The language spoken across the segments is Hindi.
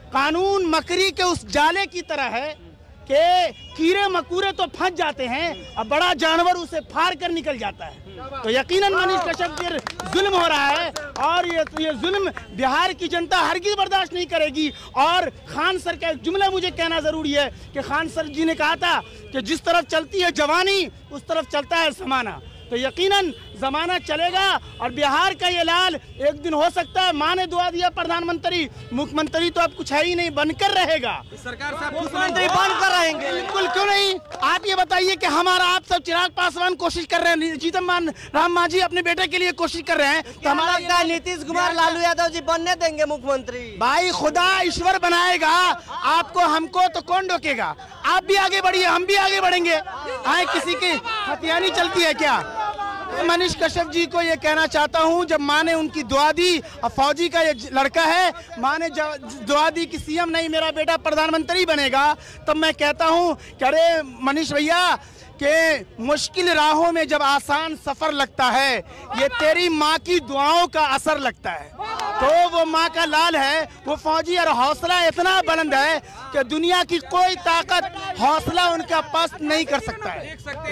कानून मकड़ी के उस जाले की तरह है कि कीड़े मकोड़े तो फंस जाते हैं और बड़ा जानवर उसे फाड़ कर निकल जाता है। तो यकीनन मनीष कश्यप पर जुल्म हो रहा है और ये जुल्म बिहार की जनता हरगिज बर्दाश्त नहीं करेगी। और खान सर का एक जुमला मुझे कहना जरूरी है कि खान सर जी ने कहा था कि जिस तरफ चलती है जवानी उस तरफ चलता है ज़माना। तो यकीनन ज़माना चलेगा और बिहार का ये लाल एक दिन हो सकता है, माँ ने दुआ दिया प्रधानमंत्री, मुख्यमंत्री तो अब कुछ है ही नहीं, बनकर रहेगा। सरकार से मुख्यमंत्री बनकर रहेंगे, बिल्कुल, क्यों नहीं। आप ये बताइए कि हमारा आप सब चिराग पासवान कोशिश कर रहे हैं, जीतन राम मांझी अपने बेटे के लिए कोशिश कर रहे हैं, तो हमारा नीतीश कुमार लालू यादव जी बनने देंगे मुख्यमंत्री? भाई खुदा ईश्वर बनाएगा आपको, हमको तो कौन रोकेगा। आप भी आगे बढ़िए, हम भी आगे बढ़ेंगे। आए किसी की हथियानी चलती है क्या? मनीष कश्यप जी को ये कहना चाहता हूँ, जब माँ ने उनकी दुआ दी, अब फौजी का ये लड़का है, माँ ने दुआ दी कि सीएम नहीं मेरा बेटा प्रधानमंत्री बनेगा, तब मैं कहता हूँ कि अरे मनीष भैया कि मुश्किल राहों में जब आसान सफर लगता है, ये तेरी माँ की दुआओं का असर लगता है। तो वो माँ का लाल है, वो फौजी, और हौसला इतना बुलंद है कि दुनिया की कोई ताकत हौसला उनका पस्त नहीं कर सकता है,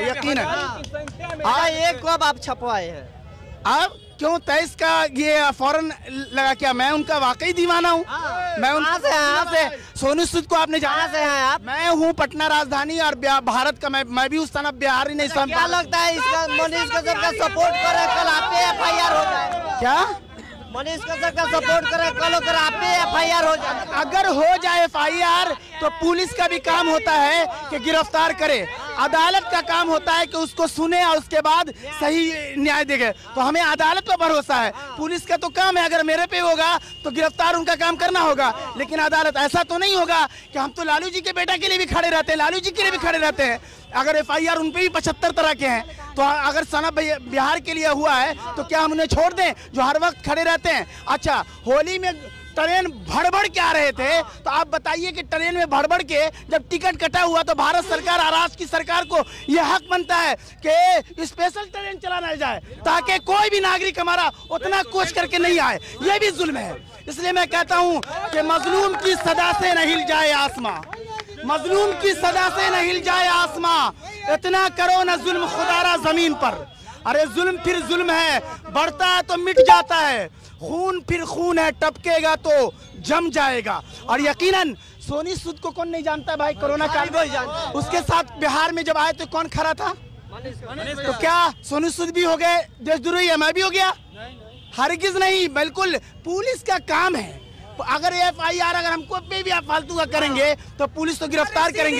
यकीनन। हाँ, एक कब आप छपवाए हैं? अब क्यों 23 का ये फौरन लगा क्या? मैं उनका वाकई दीवाना हूँ। मैं उनसे सोनू सूद को आपने जाना से हैं आप? मैं हूँ पटना राजधानी और भारत का, मैं भी उस तरफ बिहार ही नहीं। क्या लगता है इसका मनीष कश्यप का सपोर्ट करे कल आप पे FIR हो जाए? क्या मनीष कश्यप का सपोर्ट करे कल अगर आप पे FIR हो जाए? अगर हो जाए FIR तो पुलिस का भी काम होता है कि गिरफ्तार करे, अदालत का काम होता है कि उसको सुने और उसके बाद सही न्याय देगे। तो हमें अदालत पर भरोसा है, पुलिस का तो काम है, अगर मेरे पे होगा तो गिरफ्तार उनका काम करना होगा, लेकिन अदालत ऐसा तो नहीं होगा कि हम तो लालू जी के बेटा के लिए भी खड़े रहते हैं, लालू जी के लिए भी खड़े रहते हैं। अगर FIR उन पे भी 75 तरह के हैं, तो अगर सनब बिहार के लिए हुआ है तो क्या हम उन्हें छोड़ दें जो हर वक्त खड़े रहते हैं? अच्छा, होली में ट्रेन भड़बड़ के आ रहे थे, तो आप बताइए कि ट्रेन में भड़बड़ के जब टिकट कटा हुआ तो भारत सरकार और राज्य की सरकार को यह हक बनता है कि स्पेशल ट्रेन चलाना जाए ताकि कोई भी नागरिक हमारा उतना कोच करके नहीं आए। यह भी जुल्म है। इसलिए मैं कहता हूं कि मजलूम की सदा से न हिल जाए आसमां, मजलूम की सदा से न हिल जाए आसमां, इतना करो न जुल्म खुदारा जमीन पर। अरे जुल्म फिर जुल्म है, बढ़ता है तो मिट जाता है, खून फिर खून है, टपकेगा तो जम जाएगा। और यकीनन सोनी सूद को कौन नहीं जानता भाई? कोरोना काल में उसके साथ बिहार में जब आए तो कौन खड़ा था? तो क्या सोनी सूद भी हो गए देशद्रोही? मैं भी हो गया? हरगिज नहीं, बिल्कुल पुलिस का काम है। अगर FIR अगर हमको पे भी आप फालतू का करेंगे तो पुलिस तो गिरफ्तार करेंगे।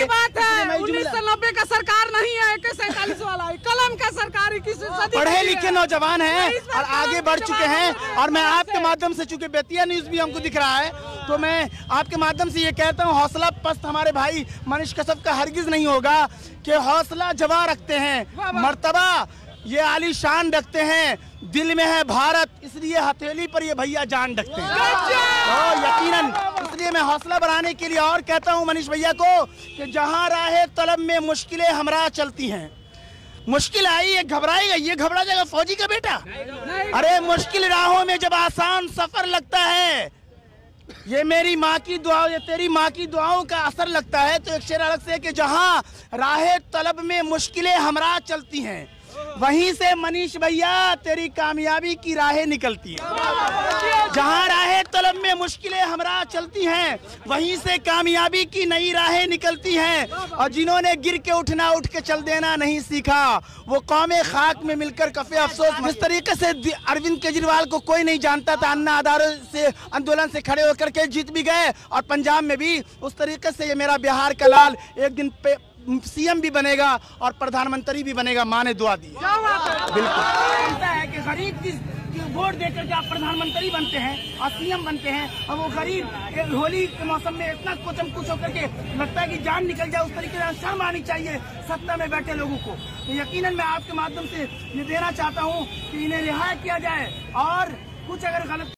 1990 का सरकार नहीं है, 47 वाला कलम का सरकार, पढ़े लिखे नौजवान हैं और आगे बढ़ चुके हैं। और मैं आपके माध्यम से, चूंकि बेतिया न्यूज भी हमको दिख रहा है, तो मैं आपके माध्यम से ये कहता हूँ, हौसला पस्त हमारे भाई मनीष कश्यप का हरगिज नहीं होगा कि हौसला जवा रखते हैं, मर्तबा ये आलीशान रखते हैं, दिल में है भारत, इसलिए हथेली पर ये भैया जान रखते हैं। तो यकीनन इसलिए मैं हौसला बढ़ाने के लिए और कहता हूं मनीष भैया को कि जहां राहे तलब में मुश्किलें हमरा चलती हैं, मुश्किल आई ये घबराएगा, ये घबरा जाएगा फौजी का बेटा? अरे मुश्किल राहों में जब आसान सफर लगता है, ये मेरी माँ की दुआ, ये तेरी माँ की दुआओं का असर लगता है। तो एक शेर अलग से कि जहां राहे तलब में मुश्किलें हमरा चलती हैं, वहीं से मनीष भैया तेरी कामयाबी की राहें निकलती हैं। जहां राहें तलब में मुश्किलें हमरा चलती हैं, वहीं से कामयाबी की नई राहें निकलती हैं। और जिन्होंने गिर के उठना उठ के चल देना नहीं सीखा, वो कौमे खाक में मिलकर कफे अफसोस। जिस तरीके से अरविंद केजरीवाल को कोई नहीं जानता था, अन्ना आधारों से आंदोलन से खड़े होकर के जीत भी गए, और पंजाब में भी उस तरीके से ये मेरा बिहार का लाल एक दिन सीएम भी बनेगा और प्रधानमंत्री भी बनेगा। माँ ने दुआ दी बिल्कुल है कि गरीब की वोट देकर के आप प्रधानमंत्री बनते हैं और सीएम बनते हैं, और वो गरीब होली के मौसम में इतना कुचम कुच होकर के लगता है कि जान निकल जाए, उस तरीके से शर्म आनी चाहिए सत्ता में बैठे लोगों को। तो यकीनन मैं आपके माध्यम से ये देना चाहता हूँ कि इन्हें रिहा किया जाए, और कुछ अगर गलत